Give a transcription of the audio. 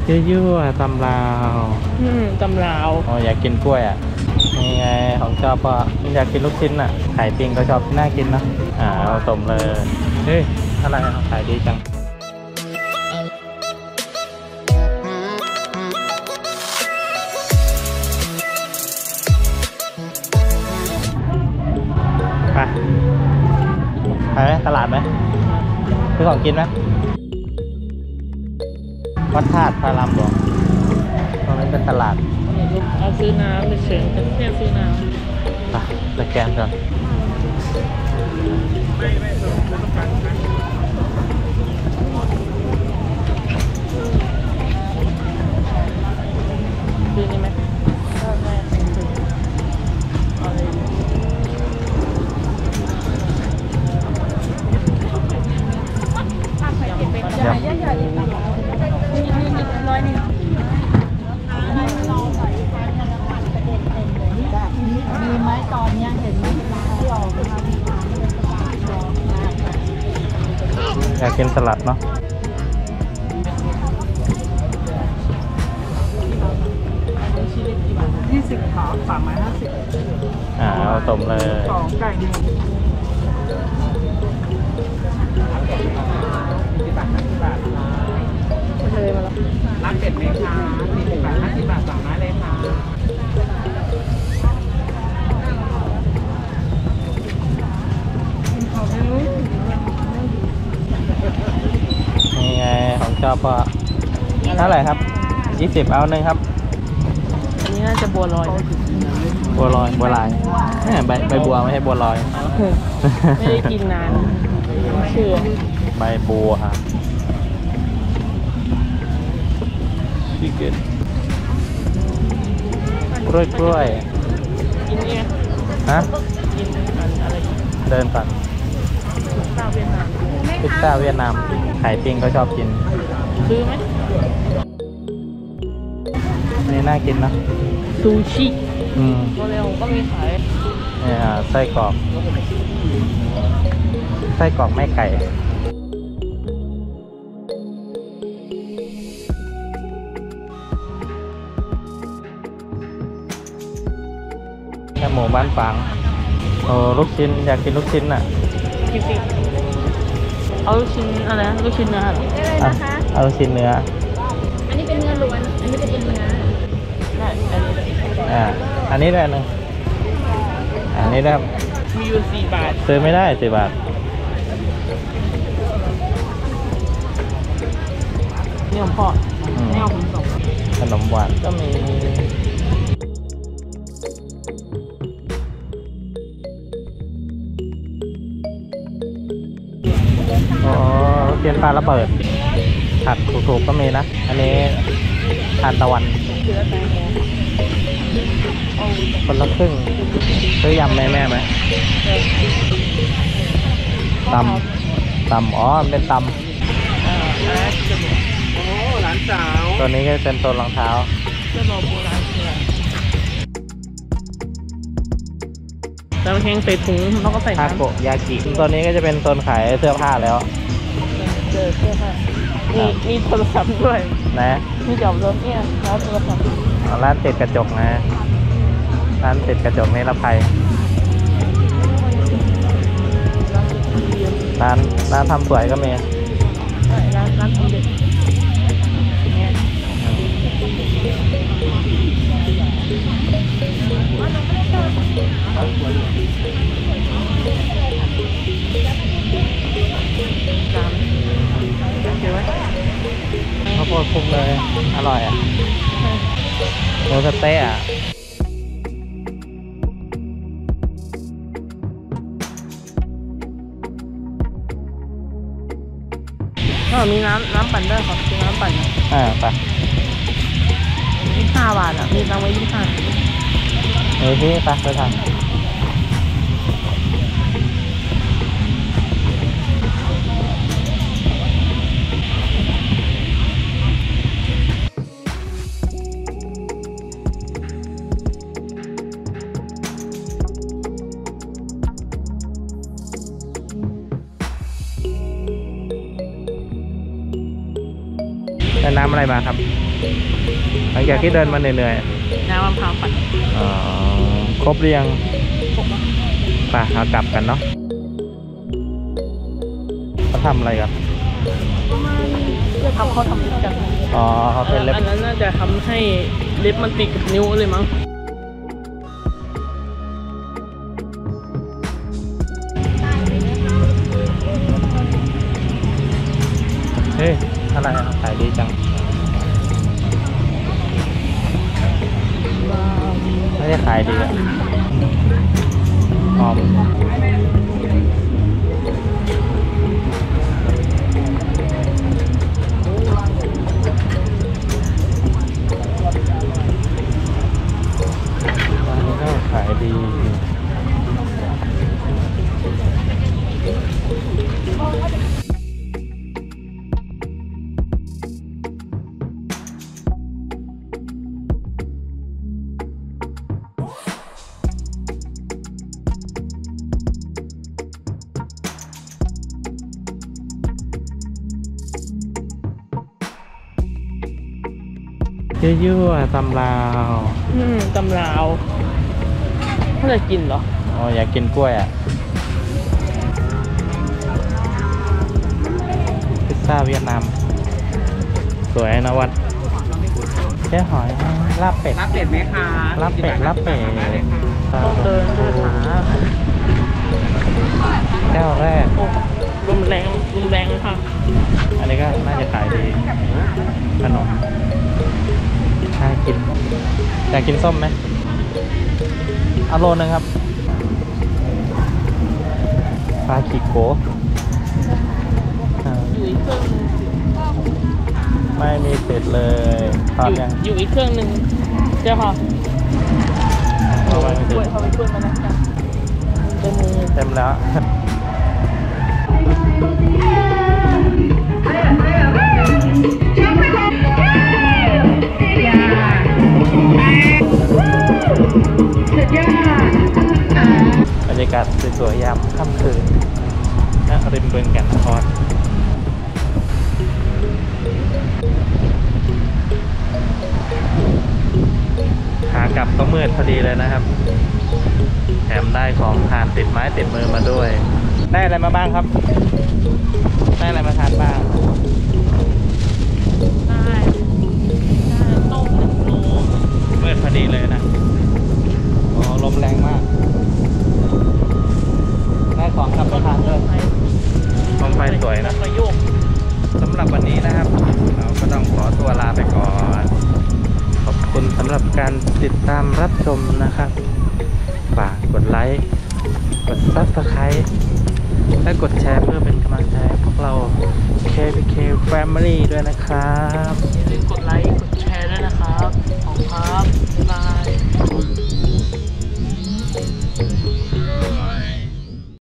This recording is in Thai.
ยั่วๆตำลาวตำลาวอ๋ออยากกินกล้วยอ่ะนี่ไงของชอบก็อยากกินลูกชิ้นอ่ะไข่ปิ้งก็ชอบน่ากินนะเอาต้มเลยเฮ้ยอะไรขายดีจังไปไหมตลาดไหมซื้อของกินไหมวัดธาตุพระรามหลวงตรงนี้เป็นตลาดเอาซื้อน้ำไปเฉยแต่แค่ซื้อน้ำไปแกนก่อนซื้อนี่ไหมมีไหมตอนนี้เห็นไหมที่ออกมาอยากกินสลัดเนาะ 20 ขา350 เอาต้มเลย 2ไก่1เลยมาแล้วร้านเป็ดไหมคะ40 บาท50 บาท2ไม้เลยค่ะนี่ไงของชอบก็เท่าไหร่ครับ20เอาหนึ่งครับอันนี้น่าจะบัวลอยบัวลายใบบัวไม่ใช่บัวลอยไม่ได้กินนานชื่อใบบัวครับชิคเก้นกล้วยกินเนี่ยฮะกินอะไรเดินก่อนพิซซ่าเวียดนามไข่ปิ้งก็ชอบกินซื้อไหมนี่น่ากินนะซูชิโมเดลก็มีขายเนี่ยไส้กรอกแม่ไก่แค่หมูบ้านฝางโอ้ลูกชิ้นอยากกินลูกชิ้นอ่ะเอาลูกชิ้นอะไรนะลูกชิ้นเนื้อเหรอเอาลูกชิ้นเนื้ออันนี้เป็นเนื้อล้วนอันนี้เป็นเนื้อได้อันนี้ได้นึงอันนี้ได้มีอยู่4 บาทซื้อไม่ได้4 บาทนี่ของพ่อนี่เอาผมส่งขนมหวานก็มีเทียนปลาระเบิดผัดถูกๆก็มีนะอันนี้ทานตะวันคนละครึ่งซื้อยำแม่ไหมตำอ๋อเป็นตำโอ้หลานสาวตัวนี้ก็เป็นตัวรองเท้าจะบอกโบราณแล้วแห้งใส่ถุงแล้วก็ใส่ทาโกยากิตัวนี้ก็จะเป็นโซนขายเสื้อผ้าแล้วเจอเสื้อผ้ามีโทรศัพท์ด้วยนะมีจอบรถเนี่ยแล้วโทรศัพท์ร้านติดกระจกนะร้านติดกระจกนิรภัยร้านทำสวยก็มีร้านทำเด็กข้าวโพดคลุกเลยอร่อยอ่ะโรสเต้อ่ะมีน้ำปั่นด้วยครับมีน้ำปั่นไป 25 บาทมีตังไว้25 พี่ไปทางน้ำอะไรมาครับหลังจากที่เดินมาเหนื่อยน้ำมะพร้าวปั่นๆครบหรือยังไปเอากลับกันเนาะเขาทำอะไรกันเขาทำลิปกันอ๋อเขาเป็นเล็บอันนั้นน่าจะทำให้เล็บมันติดกับนิ้วเลยมั้งเฮ้ยอะไรอ่ะขายดีจังไม่ได้ขายดีอ่ะหอมร้านนี้ก็ขายดียั่วๆตำลาวตำราวถ้าจะกินเหรออ๋ออยากกินกล้วยอ่ะพิซซ่าเวียดนามสวยนะวัดเจ๊หอยลาบเป็ดลาบเป็ดไหมคะลาบเป็ดลาบเป็ดต้องเดินด้วยขาแก้วแรกโอ้ลมแรงค่ะอันนี้ก็น่าจะขายดีขนมน่ากินอยากกินส้มไหมเอาโลนึงครับปลาคิโกะอ่าอยู่อีกเครื่องนึงไม่มีเสร็จเลยพร้อมยังอยู่อีกเครื่องนึงเจ้าค่ะเอาไว้ไม่กล้วยติดเขาไปกล้วยมาแล้วจ้ะเต็มมือเต็มแล้ว บรรยากาศสวยๆยามค่ำคืนณริมบึงแก่นนครขากลับก็มืดพอดีเลยนะครับ แถมได้ของทานติดไม้ติดมือมาด้วย ได้อะไรมาบ้างครับ ได้อะไรมาทานบ้างได้ต้ม1 โลมืดพอดีเลยนะโอ้ลมแรงมาก ได้ของกลับไปทานด้วยลมไฟสวยนะประโยคสำหรับวันนี้นะครับ เราก็ต้องขอตัวลาไปก่อน ขอบคุณสำหรับการติดตามรับชมนะครับ ฝากกดไลค์ กด Subscribe และกดแชร์เพื่อเป็นกำลังใจให้พวกเรา KPK Family ด้วยนะครับอย่าลืมกดไลค์ กดแชร์ด้วยนะคะ